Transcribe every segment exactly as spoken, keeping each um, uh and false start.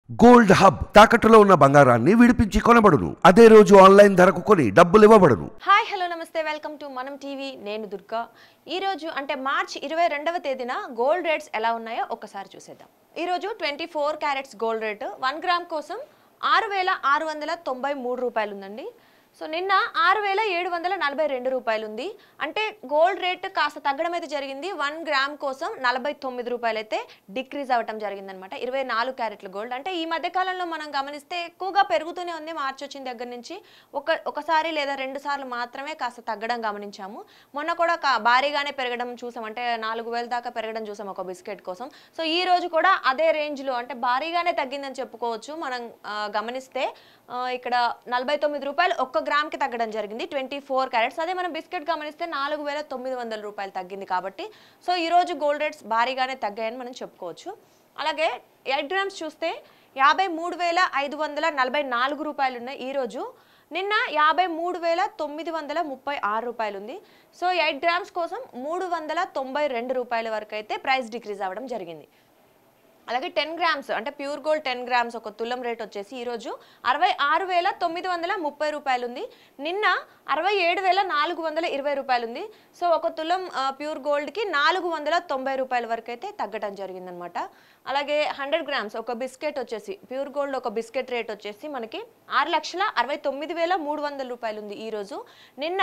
Gold hub తాకట్టులో ఉన్న బంగారాన్ని విడిపించి కొనబడును. అదే రోజు ఆన్లైన్ ధరకు కొని డబ్బులు ఇవ్వబడును. హాయ్ హలో నమస్తే, వెల్కమ్ టు మనం టీవీ. నేను దుర్గా. ఈ రోజు అంటే మార్చ్ ఇరవై రెండవ తేదీన గోల్డ్ రేట్స్ ఎలా ఉన్నాయో ఒకసారి చూసేద్దాం. ఈ రోజు twenty four carats gold rate one gram కోసం ఆరు వేల ఆరు వందల తొంభై మూడు రూపాయలు ఉందండి. సో నిన్న ఆరు వేల ఏడు వందల నలభై రెండు రూపాయలు ఉంది. అంటే గోల్డ్ రేట్ కాస్త తగ్గడం అయితే జరిగింది. వన్ గ్రామ్ కోసం నలభై తొమ్మిది రూపాయలు అయితే డిక్రీజ్ అవ్వటం జరిగిందనమాట. ఇరవై నాలుగు క్యారెట్ల గోల్డ్ అంటే ఈ మధ్య కాలంలో మనం గమనిస్తే ఎక్కువగా పెరుగుతూనే ఉంది. మార్చి వచ్చిన దగ్గర నుంచి ఒక ఒకసారి లేదా రెండు సార్లు మాత్రమే కాస్త తగ్గడం గమనించాము. మొన్న కూడా భారీగానే పెరగడం చూసాం, అంటే నాలుగు వేల దాకా పెరగడం చూసాం ఒక బిస్కెట్ కోసం. సో ఈ రోజు కూడా అదే రేంజ్లో అంటే భారీగానే తగ్గిందని చెప్పుకోవచ్చు. మనం గమనిస్తే ఇక్కడ నలభై తొమ్మిది రూపాయలు ఒక్క గ్రామ్కి తగ్గడం జరిగింది, ట్వంటీ ఫోర్ క్యారెట్స్. అదే మనం బిస్కెట్ గమనిస్తే నాలుగు వేల తొమ్మిది వందల రూపాయలు తగ్గింది. కాబట్టి సో ఈరోజు గోల్డ్ రేట్స్ భారీగానే తగ్గాయని మనం చెప్పుకోవచ్చు. అలాగే ఎయిట్ గ్రామ్స్ చూస్తే యాభై మూడు వేల ఐదు వందల నలభై నాలుగు రూపాయలు ఉన్నాయి ఈరోజు. నిన్న యాభై మూడు వేల తొమ్మిది వందల ముప్పై ఆరు రూపాయలు ఉంది. సో ఎయిట్ గ్రామ్స్ కోసం మూడు వందల తొంభై రెండు రూపాయల వరకు అయితే ప్రైస్ డిక్రీజ్ అవ్వడం జరిగింది. అలాగే టెన్ గ్రామ్స్ అంటే ప్యూర్ గోల్డ్ టెన్ గ్రామ్స్ ఒక తులం రేట్ వచ్చేసి ఈరోజు అరవై ఆరు వేల తొమ్మిది వందల ముప్పై రూపాయలు ఉంది. నిన్న అరవై ఏడు వేల నాలుగు వందల ఇరవై రూపాయలు ఉంది. సో ఒక తులం ప్యూర్ గోల్డ్కి నాలుగు వందల తొంభై రూపాయల వరకు అయితే తగ్గడం జరిగిందనమాట. అలాగే హండ్రెడ్ గ్రామ్స్ ఒక బిస్కెట్ వచ్చేసి ప్యూర్ గోల్డ్ ఒక బిస్కెట్ రేట్ వచ్చేసి మనకి ఆరు లక్షల అరవై తొమ్మిది వేల మూడు వందల రూపాయలు ఉంది ఈరోజు. నిన్న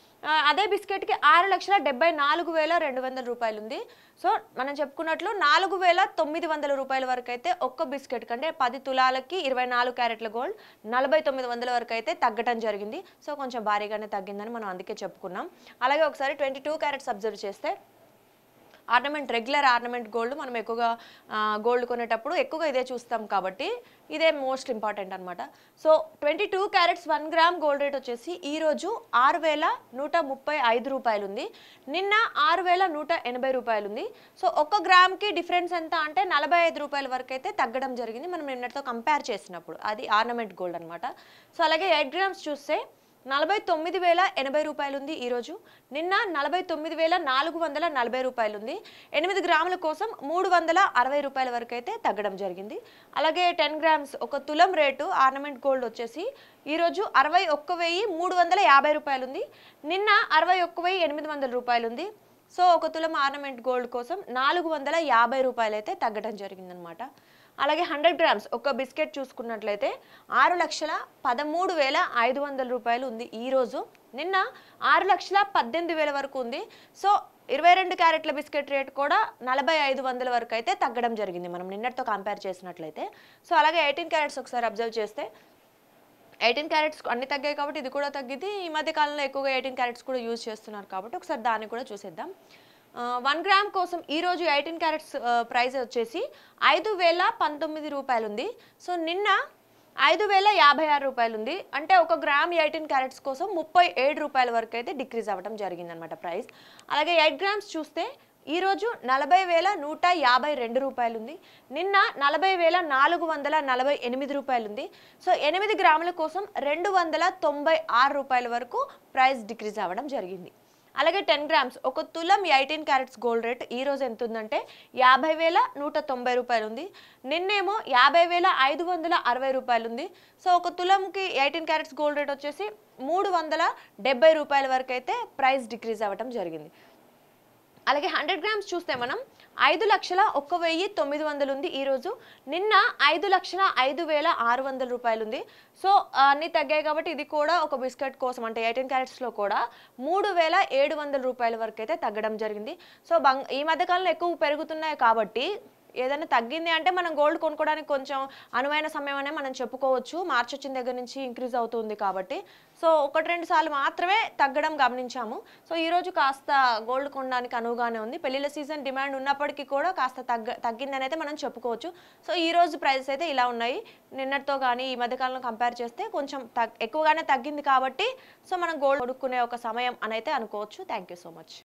అదే బిస్కెట్కి ఆరు లక్షల డెబ్బై నాలుగు వేల రెండు వందల రూపాయలు ఉంది. సో మనం చెప్పుకున్నట్లు నాలుగు వేల తొమ్మిది వందల రూపాయల వరకు అయితే ఒక్క బిస్కెట్ కంటే పది తులాలకి ఇరవై నాలుగు క్యారెట్ల గోల్డ్ నలభై తొమ్మిది వందల వరకు అయితే తగ్గటం జరిగింది. సో కొంచెం భారీగానే తగ్గిందని మనం అందుకే చెప్పుకున్నాం. అలాగే ఒకసారి ట్వంటీ టూ క్యారెట్స్ అబ్జర్వ్ చేస్తే ఆర్నమెంట్ రెగ్యులర్ ఆర్నమెంట్ గోల్డ్ మనం ఎక్కువగా గోల్డ్ కొనేటప్పుడు ఎక్కువగా ఇదే చూస్తాం కాబట్టి ఇదే మోస్ట్ ఇంపార్టెంట్ అనమాట. So twenty two carats one gram gold rate వచ్చేసి ఈరోజు ఆరు వేల నూట ముప్పై ఐదు రూపాయలు ఉంది. నిన్న ఆరు వేల నూట ఎనభై రూపాయలు ఉంది. సో ఒక గ్రామ్కి డిఫరెన్స్ ఎంత అంటే నలభై ఐదు రూపాయల వరకు అయితే తగ్గడం జరిగింది మనం నిన్నటితో కంపేర్ చేసినప్పుడు. అది ఆర్నమెంట్ గోల్డ్ అనమాట. సో అలాగే ఎయిట్ గ్రామ్స్ చూస్తే నలభై తొమ్మిది వేల ఎనభై రూపాయలు ఉంది ఈరోజు. నిన్న నలభై తొమ్మిది వేల నాలుగు వందల నలభై రూపాయలు ఉంది. ఎనిమిది గ్రాముల కోసం మూడు వందల అరవై రూపాయల వరకు అయితే తగ్గడం జరిగింది. అలాగే టెన్ గ్రామ్స్ ఒక తులం రేటు ఆర్నమెంట్ గోల్డ్ వచ్చేసి ఈరోజు అరవై ఒక్క వెయ్యి మూడు వందల యాభై రూపాయలు ఉంది. నిన్న అరవై ఒక్క వెయ్యి ఎనిమిది వందల రూపాయలు ఉంది. సో ఒక తులం ఆర్నమెంట్ గోల్డ్ కోసం నాలుగు వందల యాభై రూపాయలు అయితే తగ్గడం జరిగిందనమాట. అలాగే హండ్రెడ్ గ్రామ్స్ ఒక బిస్కెట్ చూసుకున్నట్లయితే ఆరు లక్షల పదమూడు వేల ఐదు వందల రూపాయలు ఉంది ఈరోజు. నిన్న ఆరు లక్షల పద్దెనిమిది వేల వరకు ఉంది. సో ఇరవై రెండు క్యారెట్ల బిస్కెట్ రేట్ కూడా నలభై ఐదు వందల వరకు అయితే తగ్గడం జరిగింది మనం నిన్నటితో కంపేర్ చేసినట్లయితే. సో అలాగే ఎయిటీన్ క్యారెట్స్ ఒకసారి అబ్జర్వ్ చేస్తే ఎయిటీన్ క్యారెట్స్ అన్ని తగ్గాయి కాబట్టి ఇది కూడా తగ్గింది. ఈ మధ్య కాలంలో ఎక్కువగా ఎయిటీన్ క్యారెట్స్ కూడా యూజ్ చేస్తున్నారు కాబట్టి ఒకసారి దాన్ని కూడా చూసేద్దాం. వన్ గ్రామ్ కోసం ఈరోజు ఎయిటీన్ క్యారెట్స్ ప్రైస్ వచ్చేసి ఐదు వేల పంతొమ్మిది రూపాయలు ఉంది. సో నిన్న ఐదు వేల యాభై ఆరు రూపాయలు ఉంది. అంటే ఒక గ్రామ్ ఎయిటీన్ క్యారెట్స్ కోసం ముప్పై ఏడు రూపాయల వరకు అయితే డిక్రీజ్ అవ్వడం జరిగిందనమాట ప్రైస్. అలాగే ఎయిట్ గ్రామ్స్ చూస్తే ఈరోజు నలభై వేల నూట యాభై రెండు రూపాయలు ఉంది. నిన్న నలభై వేల నాలుగు వందల నలభై ఎనిమిది రూపాయలు ఉంది. సో ఎనిమిది గ్రాముల కోసం రెండు వందల తొంభై ఆరు రూపాయల వరకు ప్రైస్ డిక్రీజ్ అవ్వడం జరిగింది. అలాగే టెన్ గ్రామ్స్ ఒక తులం ఎయిటీన్ క్యారెట్స్ గోల్డ్ రేట్ ఈరోజు ఎంత ఉందంటే యాభై వేల నూట తొంభై రూపాయలు ఉంది. నిన్నేమో యాభై వేల ఐదు వందల అరవై రూపాయలు ఉంది. సో ఒక తులంకి ఎయిటీన్ క్యారెట్స్ గోల్డ్ రేట్ వచ్చేసి మూడు వందల డెబ్బై రూపాయల వరకు అయితే ప్రైస్ డిక్రీజ్ అవ్వడం జరిగింది. అలాగే హండ్రెడ్ గ్రామ్స్ చూస్తే మనం ఐదు లక్షల ఒక్క వెయ్యి తొమ్మిది వందలు ఉంది ఈరోజు. నిన్న ఐదు లక్షల ఐదు వేల ఆరు వందల రూపాయలు ఉంది. సో అన్నీ తగ్గాయి కాబట్టి ఇది కూడా ఒక బిస్కెట్ కోసం అంటే ఎయిటీన్ క్యారెట్స్లో కూడా మూడు వేల ఏడు వందల రూపాయల వరకు అయితే తగ్గడం జరిగింది. సో బంగ్ ఈ మధ్యకాలంలో ఎక్కువ పెరుగుతున్నాయి కాబట్టి ఏదైనా తగ్గింది అంటే మనం గోల్డ్ కొనుక్కోవడానికి కొంచెం అనువైన సమయం అనే మనం చెప్పుకోవచ్చు. మార్చి వచ్చిన దగ్గర నుంచి ఇంక్రీజ్ అవుతుంది కాబట్టి. సో ఒకటి రెండు సార్లు మాత్రమే తగ్గడం గమనించాము. సో ఈరోజు కాస్త గోల్డ్ కొనడానికి అనువుగానే ఉంది. పెళ్లిళ్ళ సీజన్ డిమాండ్ ఉన్నప్పటికీ కూడా కాస్త తగ్గ తగ్గిందని అయితే మనం చెప్పుకోవచ్చు. సో ఈరోజు ప్రైసెస్ అయితే ఇలా ఉన్నాయి. నిన్నటితో కానీ ఈ మధ్యకాలంలో కంపేర్ చేస్తే కొంచెం తగ్ ఎక్కువగానే తగ్గింది కాబట్టి సో మనం గోల్డ్ కొనుక్కునే ఒక సమయం అని అయితే అనుకోవచ్చు. Thank you so much.